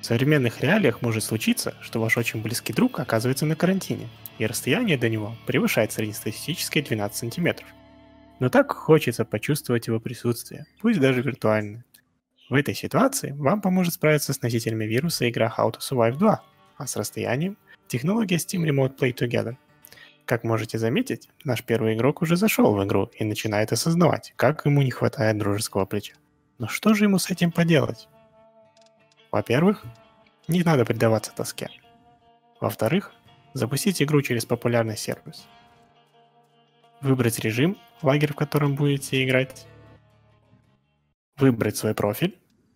современных реалиях может случиться, что ваш очень близкий друг оказывается на карантине, и расстояние до него превышает среднестатистические 12 сантиметров. Но так хочется почувствовать его присутствие, пусть даже виртуально. В этой ситуации вам поможет справиться с носителями вируса игра How to Survive 2, а с расстоянием – технология Steam Remote Play Together. Как можете заметить, наш первый игрок уже зашел в игру и начинает осознавать, как ему не хватает дружеского плеча. Но что же ему с этим поделать? Во-первых, не надо предаваться тоске. Во-вторых, запустить игру через популярный сервис. Выбрать режим, лагерь, в котором будете играть. Выбрать свой профиль.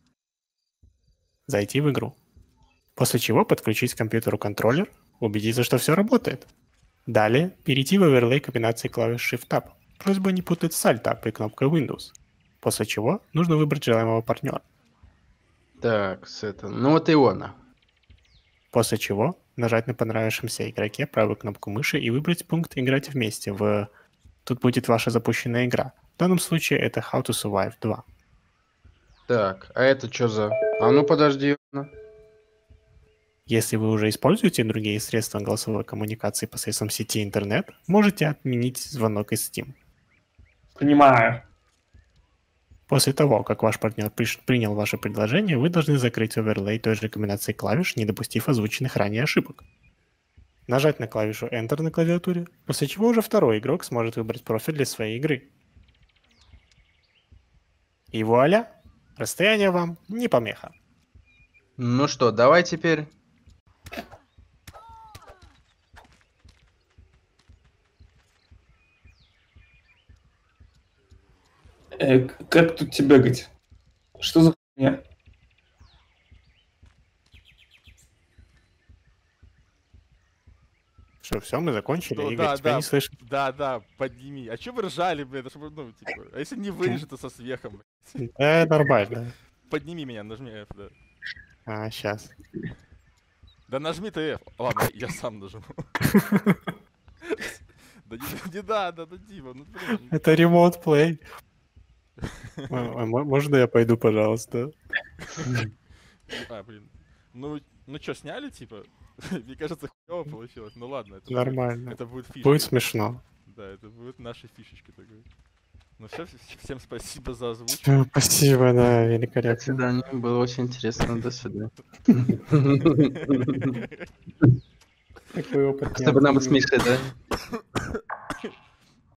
Зайти в игру. После чего подключить к компьютеру контроллер, убедиться, что все работает. Далее перейти в оверлей комбинации клавиш Shift-Tab. Просьба не путать с Alt-Tab и кнопкой Windows. После чего нужно выбрать желаемого партнера. Так, ну вот и он. После чего нажать на понравившемся игроке правую кнопку мыши и выбрать пункт «Играть вместе» Тут будет ваша запущенная игра. В данном случае это How to Survive 2. Так, а это что за... А ну подожди. Если вы уже используете другие средства голосовой коммуникации посредством сети интернет, можете отменить звонок из Steam. Понимаю. После того, как ваш партнер принял ваше предложение, вы должны закрыть оверлей той же комбинации клавиш, не допустив озвученных ранее ошибок. Нажать на клавишу Enter на клавиатуре, после чего уже второй игрок сможет выбрать профиль для своей игры. И вуаля! Расстояние вам не помеха. Ну что, давай теперь... Как тут тебе бегать? Что за хуйня? Что, все, мы закончили? Игорь, тебя не слышно. Да, подними. А чё вы ржали, блядь? Чтобы, ну, типа, а если не вырежет, то со смехом? Нормально. Подними меня, нажми F, да. Сейчас. Да нажми ты F. Ладно, я сам нажму. Да не надо, да Дима, ну блин. Это Remote Play. Можно я пойду, пожалуйста? Блин. Ну чё, сняли, типа? Мне кажется, хуёво получилось. Ну ладно. Это нормально. Это будет фишка. Будет смешно. Да, это будет наши фишечки такой. Ну все, всем спасибо за озвучку. Спасибо, да, великолепно. До свидания, было очень интересно, до свидания. Какой опыт. Чтобы нам с Мишей, да?